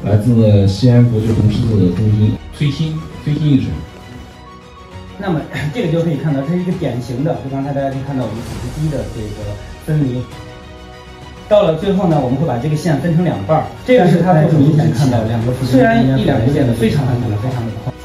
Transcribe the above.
来自西安国际红十字中心推心义诊。 那么这个就可以看到，这是一个典型的，就刚才大家可以看到我们腹直肌的这个分离。到了最后呢，我们会把这个线分成两半儿，这个是它不明显看到两个腹直肌虽然一两个线的非常的宽。